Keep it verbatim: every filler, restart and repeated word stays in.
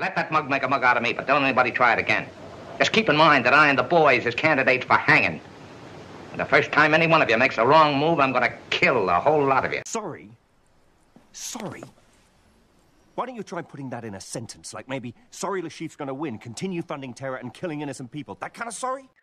let that mug make a mug out of me, but don't anybody try it again. Just keep in mind that I and the boys is candidates for hanging. And the first time any one of you makes a wrong move, I'm gonna kill the whole lot of you. Sorry? Sorry? Why don't you try putting that in a sentence, like maybe, sorry Lashif's gonna win, continue funding terror and killing innocent people. That kind of sorry?